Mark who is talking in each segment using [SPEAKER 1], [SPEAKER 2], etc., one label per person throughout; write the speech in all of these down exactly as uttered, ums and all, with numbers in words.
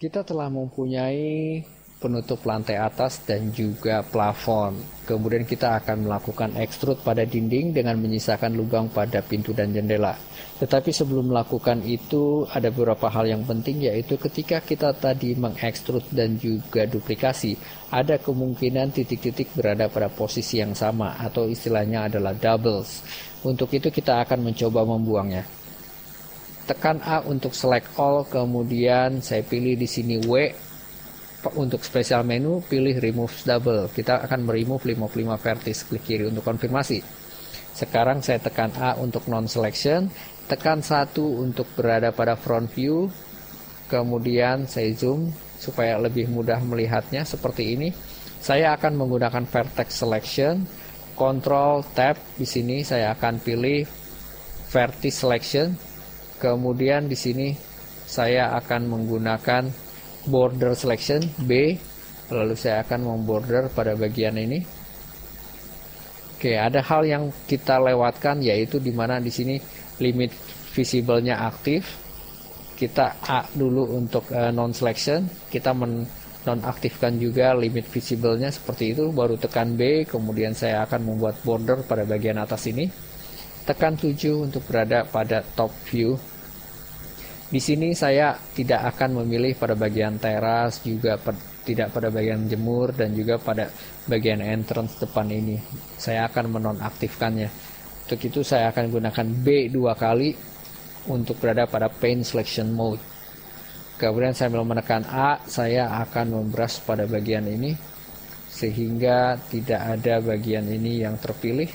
[SPEAKER 1] Kita telah mempunyai penutup lantai atas dan juga plafon. Kemudian kita akan melakukan extrude pada dinding dengan menyisakan lubang pada pintu dan jendela. Tetapi sebelum melakukan itu ada beberapa hal yang penting, yaitu ketika kita tadi mengekstrud dan juga duplikasi, ada kemungkinan titik-titik berada pada posisi yang sama atau istilahnya adalah doubles. Untuk itu kita akan mencoba membuangnya. Tekan A untuk select all, kemudian saya pilih di sini W. Untuk spesial menu pilih remove double. Kita akan meremove lima puluh lima vertex, klik kiri untuk konfirmasi. Sekarang saya tekan A untuk non selection, tekan satu untuk berada pada front view, kemudian saya zoom supaya lebih mudah melihatnya seperti ini. Saya akan menggunakan vertex selection, control tab. Di sini saya akan pilih vertex selection. Kemudian di sini saya akan menggunakan border selection B, lalu saya akan memborder pada bagian ini. Oke, ada hal yang kita lewatkan, yaitu di mana di sini limit visible-nya aktif. Kita A dulu untuk uh, non selection, kita menonaktifkan juga limit visible-nya seperti itu, baru tekan B, kemudian saya akan membuat border pada bagian atas ini. Tekan tujuh untuk berada pada top view. Di sini saya tidak akan memilih pada bagian teras, juga per, tidak pada bagian jemur, dan juga pada bagian entrance depan ini. Saya akan menonaktifkannya. Untuk itu saya akan gunakan B dua kali untuk berada pada paint selection mode. Kemudian sambil menekan A, saya akan membrush pada bagian ini sehingga tidak ada bagian ini yang terpilih.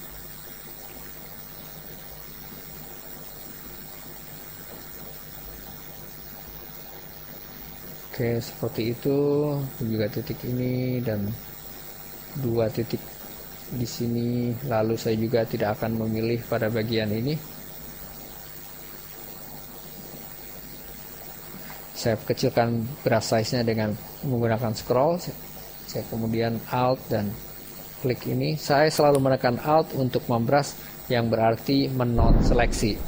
[SPEAKER 1] Oke, seperti itu. Juga titik ini dan dua titik di sini. Lalu saya juga tidak akan memilih pada bagian ini. Saya kecilkan brush size-nya dengan menggunakan scroll. Saya kemudian Alt dan klik ini. Saya selalu menekan Alt untuk membrush, yang berarti menon seleksi.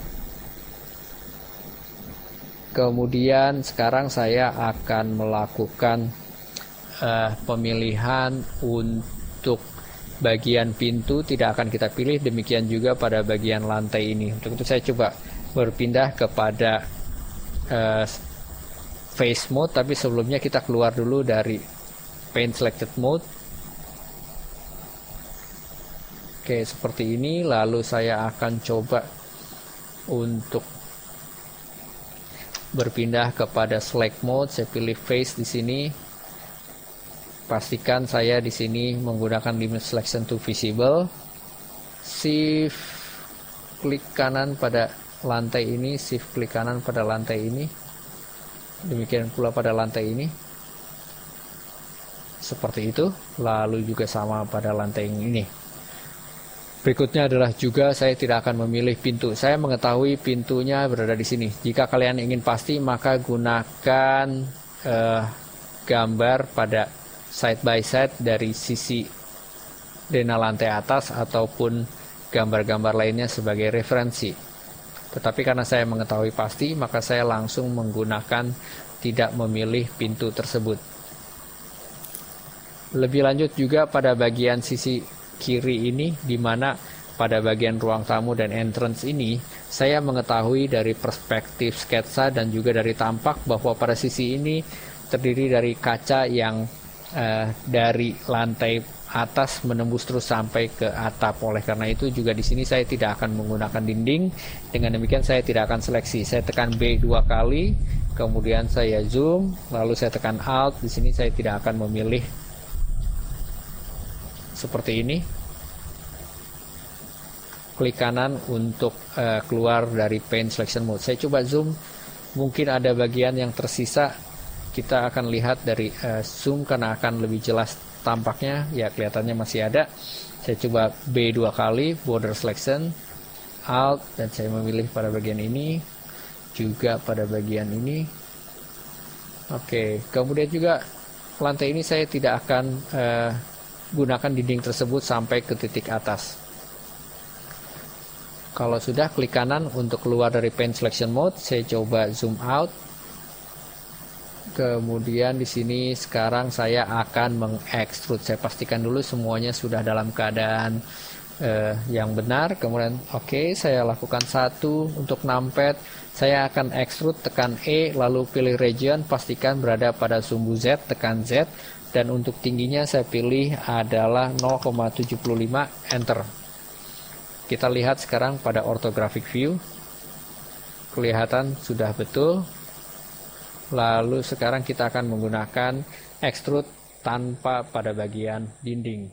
[SPEAKER 1] Kemudian sekarang saya akan melakukan uh, pemilihan untuk bagian pintu, tidak akan kita pilih, demikian juga pada bagian lantai ini. Untuk itu saya coba berpindah kepada uh, face mode, tapi sebelumnya kita keluar dulu dari paint selected mode. Oke, seperti ini. Lalu saya akan coba untuk berpindah kepada select mode. Saya pilih face di sini. Pastikan saya di sini menggunakan limit selection to visible. Shift klik kanan pada lantai ini, shift klik kanan pada lantai ini. Demikian pula pada lantai ini. Seperti itu. Lalu juga sama pada lantai ini. Berikutnya adalah juga saya tidak akan memilih pintu. Saya mengetahui pintunya berada di sini. Jika kalian ingin pasti, maka gunakan uh, gambar pada side by side dari sisi dena lantai atas ataupun gambar-gambar lainnya sebagai referensi. Tetapi karena saya mengetahui pasti, maka saya langsung menggunakan tidak memilih pintu tersebut. Lebih lanjut juga pada bagian sisi kiri ini, di mana pada bagian ruang tamu dan entrance ini saya mengetahui dari perspektif sketsa dan juga dari tampak bahwa pada sisi ini terdiri dari kaca yang eh, dari lantai atas menembus terus sampai ke atap. Oleh karena itu juga di sini saya tidak akan menggunakan dinding. Dengan demikian saya tidak akan seleksi. Saya tekan B dua kali, kemudian saya zoom, lalu saya tekan Alt. Di sini saya tidak akan memilih seperti ini. Klik kanan untuk uh, keluar dari paint selection mode. Saya coba zoom, mungkin ada bagian yang tersisa. Kita akan lihat dari uh, zoom karena akan lebih jelas tampaknya. Ya, kelihatannya masih ada. Saya coba B dua kali, border selection, Alt, dan saya memilih pada bagian ini, juga pada bagian ini. Oke, kemudian juga lantai ini saya tidak akan uh, gunakan dinding tersebut sampai ke titik atas. Kalau sudah, klik kanan untuk keluar dari paint selection mode. Saya coba zoom out. Kemudian di sini sekarang saya akan mengekstrut. Saya pastikan dulu semuanya sudah dalam keadaan eh, yang benar. Kemudian oke, okay, saya lakukan satu untuk numpad. Saya akan ekstrut, tekan E, lalu pilih region, pastikan berada pada sumbu Z, tekan Z. Dan untuk tingginya saya pilih adalah nol koma tujuh lima, enter. Kita lihat sekarang pada orthographic view. Kelihatan sudah betul. Lalu sekarang kita akan menggunakan extrude tanpa pada bagian dinding.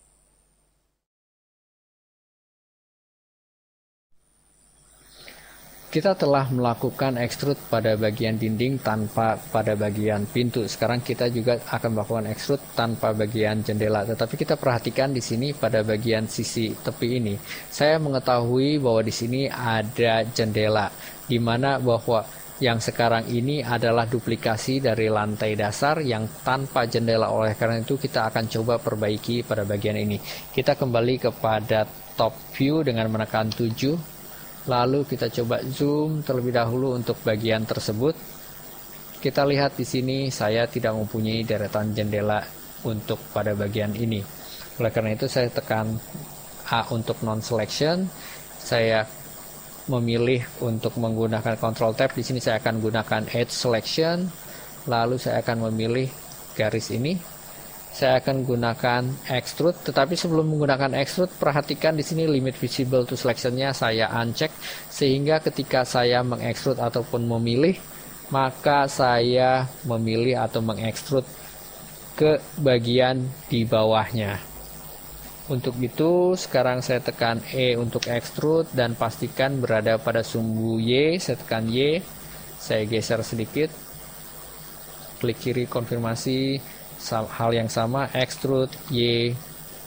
[SPEAKER 1] Kita telah melakukan extrude pada bagian dinding tanpa pada bagian pintu. Sekarang kita juga akan melakukan extrude tanpa bagian jendela. Tetapi kita perhatikan di sini pada bagian sisi tepi ini. Saya mengetahui bahwa di sini ada jendela, di mana bahwa yang sekarang ini adalah duplikasi dari lantai dasar yang tanpa jendela. Oleh karena itu kita akan coba perbaiki pada bagian ini. Kita kembali kepada top view dengan menekan tujuh. Lalu kita coba zoom terlebih dahulu untuk bagian tersebut. Kita lihat di sini saya tidak mempunyai deretan jendela untuk pada bagian ini. Oleh karena itu saya tekan A untuk non selection. Saya memilih untuk menggunakan control tab. Di sini saya akan gunakan edge selection, lalu saya akan memilih garis ini. Saya akan gunakan extrude, tetapi sebelum menggunakan extrude, perhatikan di sini limit visible to selection-nya saya uncheck, sehingga ketika saya mengextrude ataupun memilih, maka saya memilih atau mengextrude ke bagian di bawahnya. Untuk itu sekarang saya tekan E untuk extrude dan pastikan berada pada sumbu Y. Saya tekan Y, saya geser sedikit, klik kiri konfirmasi, hal yang sama, extrude Y,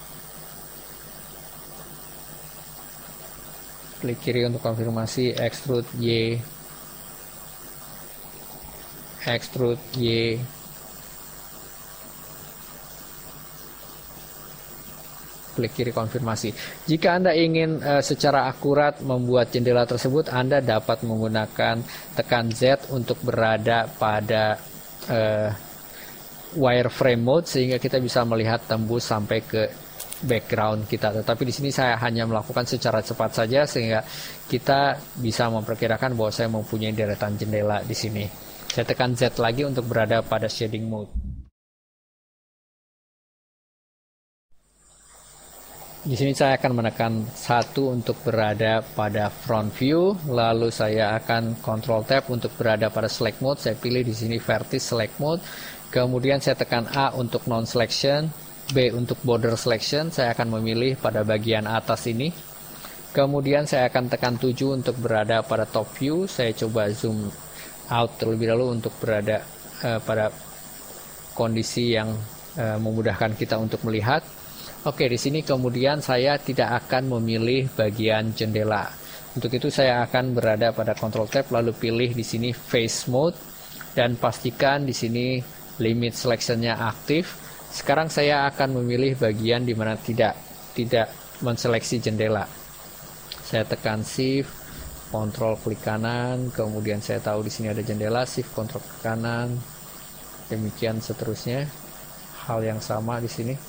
[SPEAKER 1] klik kiri untuk konfirmasi, extrude Y, extrude Y, klik kiri konfirmasi. Jika Anda ingin uh, secara akurat membuat jendela tersebut, Anda dapat menggunakan tekan Z untuk berada pada uh, wireframe mode sehingga kita bisa melihat tembus sampai ke background kita. Tetapi di sini saya hanya melakukan secara cepat saja sehingga kita bisa memperkirakan bahwa saya mempunyai deretan jendela di sini. Saya tekan Z lagi untuk berada pada shading mode. Di sini saya akan menekan satu untuk berada pada front view, lalu saya akan control tab untuk berada pada select mode. Saya pilih di sini vertex select mode. Kemudian saya tekan A untuk non selection, B untuk border selection. Saya akan memilih pada bagian atas ini. Kemudian saya akan tekan tujuh untuk berada pada top view. Saya coba zoom out terlebih dahulu untuk berada uh, pada kondisi yang uh, memudahkan kita untuk melihat. Oke, di sini kemudian saya tidak akan memilih bagian jendela. Untuk itu saya akan berada pada control tab lalu pilih di sini face mode dan pastikan di sini limit selection-nya aktif. Sekarang saya akan memilih bagian di mana tidak tidak menseleksi jendela. Saya tekan shift, kontrol klik kanan, kemudian saya tahu di sini ada jendela, shift kontrol ke kanan. Demikian seterusnya. Hal yang sama di sini.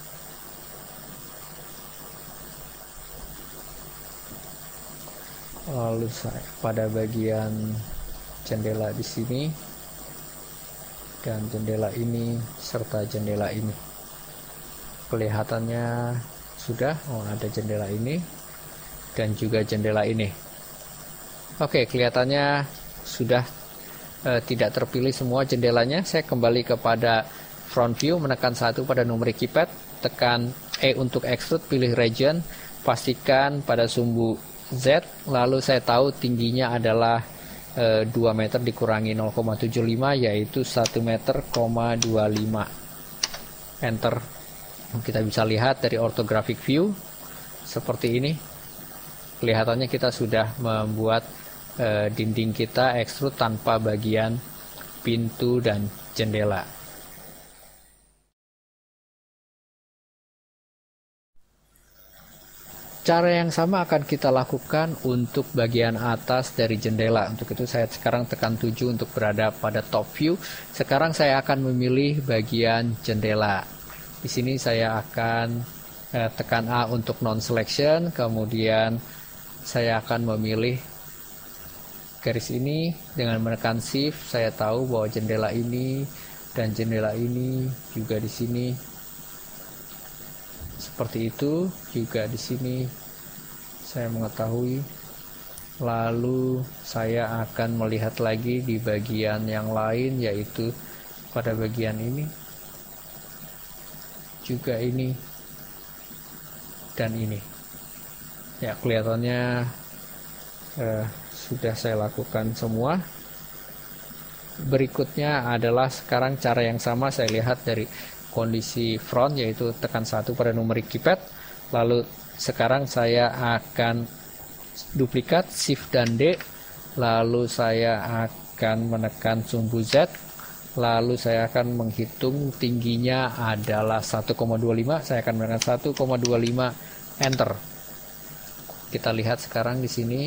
[SPEAKER 1] Lalu saya pada bagian jendela di sini dan jendela ini serta jendela ini. Kelihatannya sudah, oh ada jendela ini dan juga jendela ini. Oke, kelihatannya sudah eh, tidak terpilih semua jendelanya. Saya kembali kepada front view, menekan satu pada numeric keypad, tekan E untuk extrude, pilih region, pastikan pada sumbu Z, lalu saya tahu tingginya adalah e, dua meter dikurangi nol koma tujuh lima yaitu satu meter koma dua lima. Enter. Kita bisa lihat dari orthographic view seperti ini. Kelihatannya kita sudah membuat e, dinding kita extrude tanpa bagian pintu dan jendela. Cara yang sama akan kita lakukan untuk bagian atas dari jendela. Untuk itu saya sekarang tekan tujuh untuk berada pada top view. Sekarang saya akan memilih bagian jendela. Di sini saya akan eh, tekan A untuk non selection, kemudian saya akan memilih garis ini dengan menekan shift. Saya tahu bahwa jendela ini dan jendela ini juga di sini seperti itu, juga di sini saya mengetahui. Lalu saya akan melihat lagi di bagian yang lain, yaitu pada bagian ini, juga ini, dan ini. Ya, kelihatannya eh, sudah saya lakukan semua. Berikutnya adalah sekarang cara yang sama saya lihat dari kondisi front, yaitu tekan satu pada numerik keypad. Lalu sekarang saya akan duplikat shift dan D, lalu saya akan menekan sumbu Z, lalu saya akan menghitung tingginya adalah satu koma dua lima. Saya akan menekan satu koma dua lima, enter. Kita lihat sekarang di sini.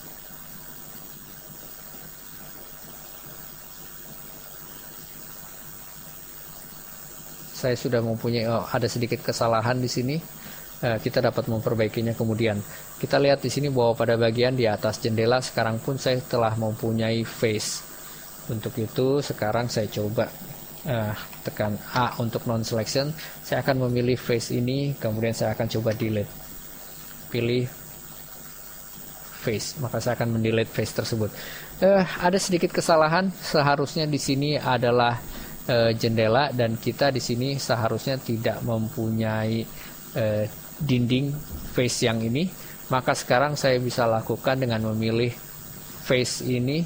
[SPEAKER 1] Saya sudah mempunyai, oh, ada sedikit kesalahan di sini. Eh, kita dapat memperbaikinya kemudian. Kita lihat di sini bahwa pada bagian di atas jendela sekarang pun saya telah mempunyai face. Untuk itu sekarang saya coba eh, tekan A untuk non selection. Saya akan memilih face ini, kemudian saya akan coba delete. Pilih face, maka saya akan mendelete face tersebut. Eh, ada sedikit kesalahan. Seharusnya di sini adalah Uh, jendela, dan kita di sini seharusnya tidak mempunyai uh, dinding face yang ini. Maka sekarang saya bisa lakukan dengan memilih face ini.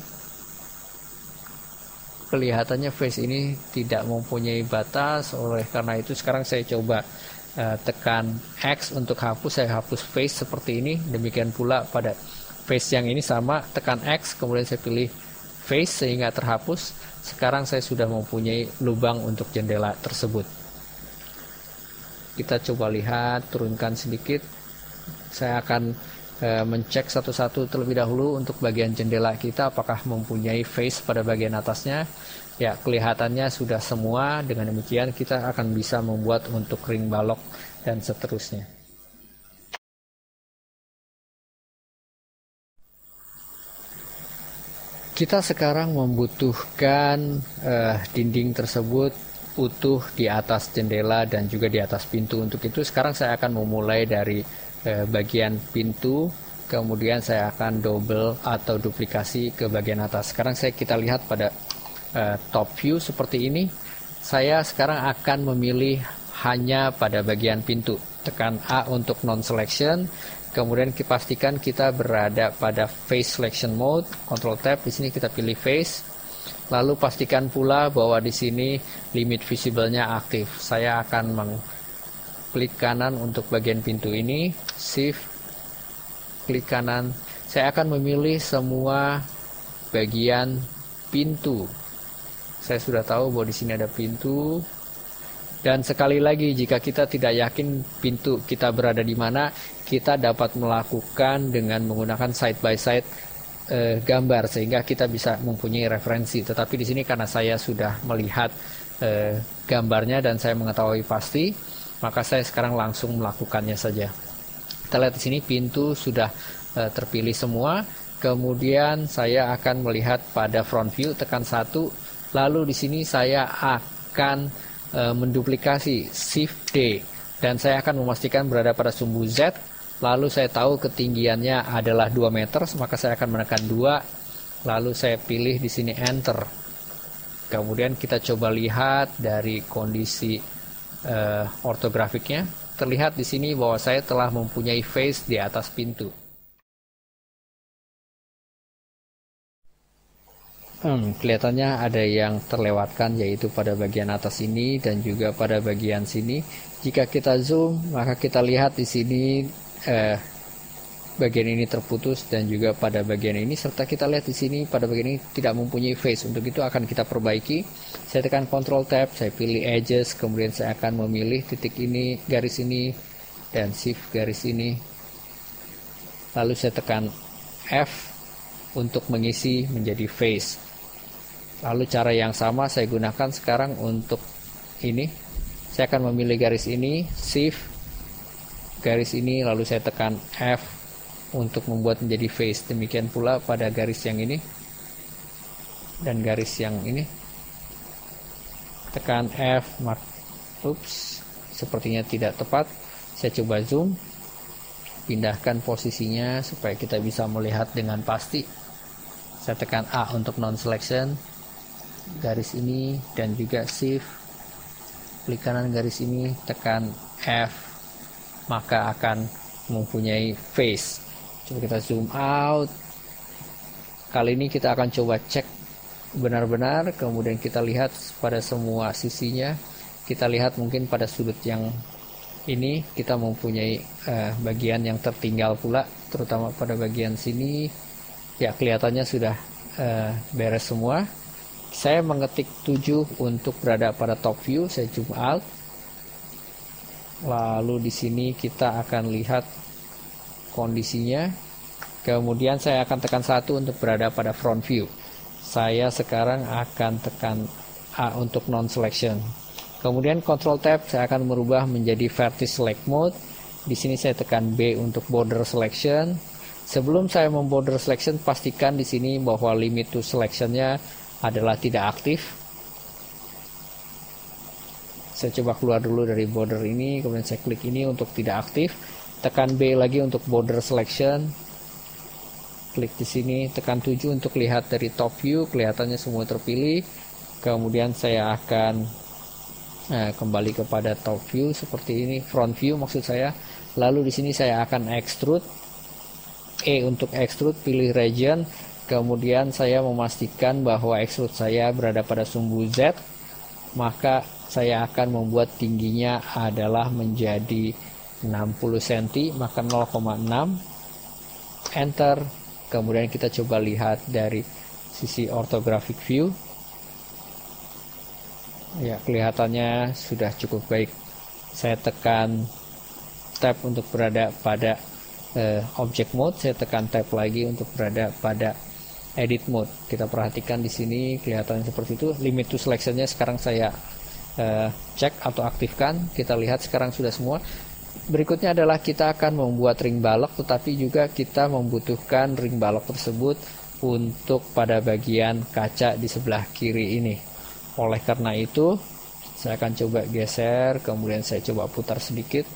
[SPEAKER 1] Kelihatannya face ini tidak mempunyai batas, oleh karena itu sekarang saya coba uh, tekan X untuk hapus. Saya hapus face seperti ini. Demikian pula pada face yang ini sama, tekan X kemudian saya pilih face sehingga terhapus. Sekarang saya sudah mempunyai lubang untuk jendela tersebut. Kita coba lihat, turunkan sedikit. Saya akan e, mencek satu-satu terlebih dahulu untuk bagian jendela kita apakah mempunyai face pada bagian atasnya. Ya, kelihatannya sudah semua. Dengan demikian kita akan bisa membuat untuk ring balok dan seterusnya. Kita sekarang membutuhkan uh, dinding tersebut utuh di atas jendela dan juga di atas pintu. Untuk itu sekarang saya akan memulai dari uh, bagian pintu, kemudian saya akan double atau duplikasi ke bagian atas. Sekarang saya kita lihat pada uh, top view seperti ini. Saya sekarang akan memilih hanya pada bagian pintu. Tekan A untuk non selection. Kemudian kita pastikan kita berada pada face selection mode, Control Tab, di sini kita pilih face. Lalu pastikan pula bahwa di sini limit visible-nya aktif. Saya akan mengklik kanan untuk bagian pintu ini, Shift, klik kanan. Saya akan memilih semua bagian pintu. Saya sudah tahu bahwa di sini ada pintu. Dan sekali lagi, jika kita tidak yakin pintu kita berada di mana, kita dapat melakukan dengan menggunakan side by side e, gambar sehingga kita bisa mempunyai referensi. Tetapi di sini karena saya sudah melihat e, gambarnya dan saya mengetahui pasti, maka saya sekarang langsung melakukannya saja. Kita lihat di sini pintu sudah e, terpilih semua. Kemudian saya akan melihat pada front view, tekan satu. Lalu di sini saya akan menduplikasi Shift D dan saya akan memastikan berada pada sumbu Z. Lalu saya tahu ketinggiannya adalah dua meter, maka saya akan menekan dua, lalu saya pilih di sini enter. Kemudian kita coba lihat dari kondisi uh, ortografiknya. Terlihat di sini bahwa saya telah mempunyai face di atas pintu. Hmm, kelihatannya ada yang terlewatkan, yaitu pada bagian atas ini dan juga pada bagian sini. Jika kita zoom, maka kita lihat di sini eh, bagian ini terputus dan juga pada bagian ini, serta kita lihat di sini pada bagian ini tidak mempunyai face. Untuk itu akan kita perbaiki. Saya tekan Control Tab, saya pilih Edges, kemudian saya akan memilih titik ini, garis ini, dan Shift garis ini. lalu saya tekan F untuk mengisi menjadi face. Lalu cara yang sama saya gunakan sekarang untuk ini. Saya akan memilih garis ini, shift garis ini, lalu saya tekan F untuk membuat menjadi face. Demikian pula pada garis yang ini dan garis yang ini. Tekan F, mark. Ups, sepertinya tidak tepat. Saya coba zoom, pindahkan posisinya supaya kita bisa melihat dengan pasti. Saya tekan A untuk non selection garis ini, dan juga shift klik kanan garis ini, tekan F, maka akan mempunyai face. Coba kita zoom out. Kali ini kita akan coba cek benar-benar, kemudian kita lihat pada semua sisinya. Kita lihat mungkin pada sudut yang ini kita mempunyai uh, bagian yang tertinggal pula, terutama pada bagian sini. Ya, kelihatannya sudah uh, beres semua. Saya mengetik tujuh untuk berada pada top view, saya zoom out. Lalu di sini kita akan lihat kondisinya. Kemudian saya akan tekan satu untuk berada pada front view. Saya sekarang akan tekan A untuk non selection. Kemudian Control Tab saya akan merubah menjadi Vertex Select Mode. Di sini saya tekan B untuk border selection. Sebelum saya memborder selection, pastikan di sini bahwa limit to selection-nya adalah tidak aktif. Saya coba keluar dulu dari border ini, kemudian saya klik ini untuk tidak aktif. Tekan B lagi untuk border selection. Klik di sini, tekan tujuh untuk lihat dari top view, kelihatannya semua terpilih. Kemudian saya akan nah, kembali kepada top view seperti ini, front view maksud saya. Lalu di sini saya akan extrude. E untuk extrude, pilih region. Kemudian saya memastikan bahwa extrude saya berada pada sumbu Z. Maka saya akan membuat tingginya adalah menjadi enam puluh sentimeter, maka nol koma enam. Enter. Kemudian kita coba lihat dari sisi orthographic view. Ya, kelihatannya sudah cukup baik. Saya tekan tab untuk berada pada uh, object mode. Saya tekan tab lagi untuk berada pada edit mode. Kita perhatikan di sini kelihatan seperti itu. Limit to selection-nya sekarang saya uh, cek atau aktifkan. Kita lihat sekarang sudah semua. Berikutnya adalah kita akan membuat ring balok, tetapi juga kita membutuhkan ring balok tersebut untuk pada bagian kaca di sebelah kiri ini. Oleh karena itu, saya akan coba geser, kemudian saya coba putar sedikit.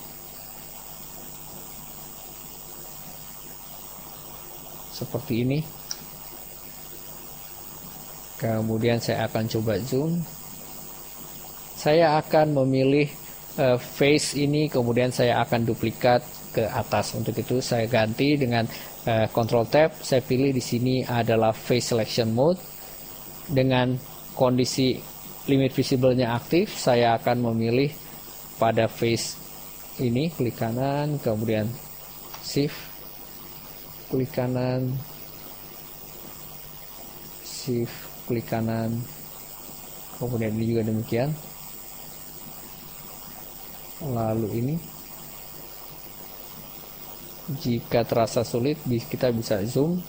[SPEAKER 1] Seperti ini. Kemudian saya akan coba zoom. Saya akan memilih Uh, face ini, kemudian saya akan duplikat ke atas. Untuk itu saya ganti dengan uh, Control Tab. Saya pilih di sini adalah Face Selection Mode. Dengan kondisi limit visible-nya aktif, saya akan memilih pada face ini, klik kanan, kemudian Shift, klik kanan, Shift, klik kanan, kemudian ini juga demikian. Lalu ini, jika terasa sulit kita bisa zoom.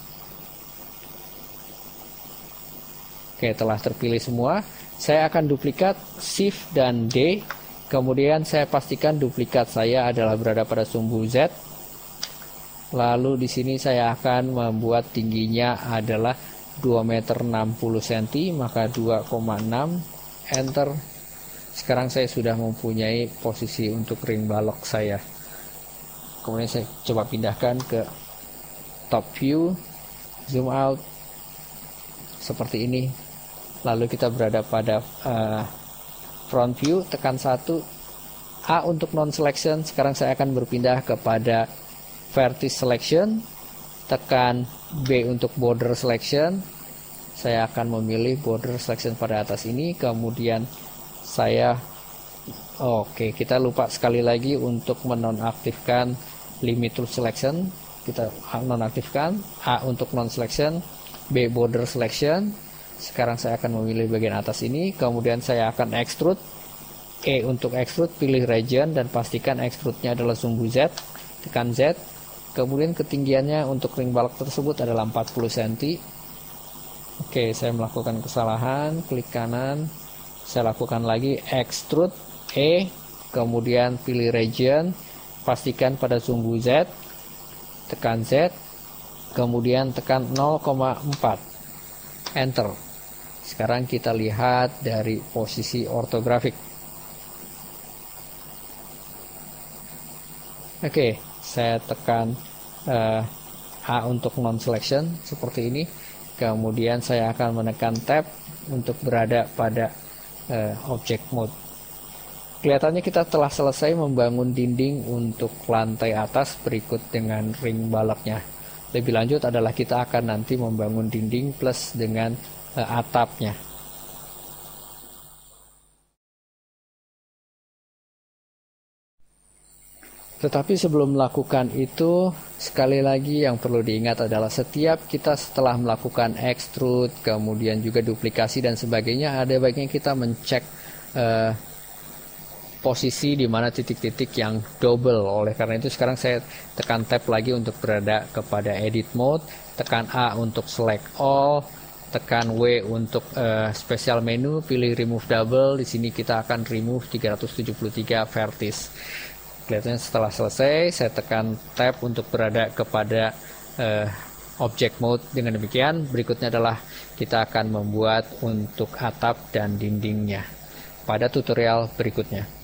[SPEAKER 1] Oke, telah terpilih semua. Saya akan duplikat Shift dan D. Kemudian saya pastikan duplikat saya adalah berada pada sumbu Z. Lalu di sini saya akan membuat tingginya adalah dua meter enam puluh sentimeter, maka dua koma enam, enter. Sekarang saya sudah mempunyai posisi untuk ring balok saya. Kemudian saya coba pindahkan ke top view, zoom out seperti ini. Lalu kita berada pada uh, front view, tekan satu, A untuk non selection. Sekarang saya akan berpindah kepada vertex selection, tekan B untuk border selection. Saya akan memilih border selection pada atas ini, kemudian saya oke okay, kita lupa sekali lagi untuk menonaktifkan limit to selection. Kita nonaktifkan A untuk non selection, B border selection. Sekarang saya akan memilih bagian atas ini, kemudian saya akan extrude. E untuk extrude, pilih region dan pastikan extrude-nya adalah sumbu Z. Tekan Z, Kemudian ketinggiannya untuk ring balok tersebut adalah empat puluh sentimeter. Oke, saya melakukan kesalahan, klik kanan, saya lakukan lagi extrude E, kemudian pilih region, pastikan pada sumbu Z, tekan Z, kemudian tekan nol koma empat, enter. Sekarang kita lihat dari posisi ortografik. Oke, saya tekan uh, A untuk non selection seperti ini. Kemudian saya akan menekan tab untuk berada pada uh, object mode. Kelihatannya kita telah selesai membangun dinding untuk lantai atas berikut dengan ring baloknya. Lebih lanjut adalah kita akan nanti membangun dinding plus dengan uh, atapnya. Tetapi sebelum melakukan itu, sekali lagi yang perlu diingat adalah setiap kita setelah melakukan extrude, kemudian juga duplikasi dan sebagainya, ada baiknya kita mencek uh, posisi di mana titik-titik yang double. Oleh karena itu sekarang saya tekan tab lagi untuk berada kepada edit mode, tekan A untuk select all, tekan W untuk uh, special menu, pilih remove double. Di sini kita akan remove tiga ratus tujuh puluh tiga vertice. Kelihatannya setelah selesai, saya tekan tab untuk berada kepada uh, object mode. Dengan demikian, berikutnya adalah kita akan membuat untuk atap dan dindingnya pada tutorial berikutnya.